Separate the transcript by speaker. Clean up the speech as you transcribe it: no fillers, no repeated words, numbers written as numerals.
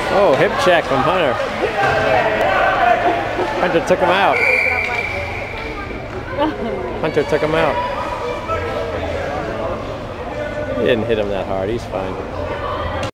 Speaker 1: Oh, hip check from Hunter. Hunter took him out. Hunter took him out. He didn't hit him that hard. He's fine.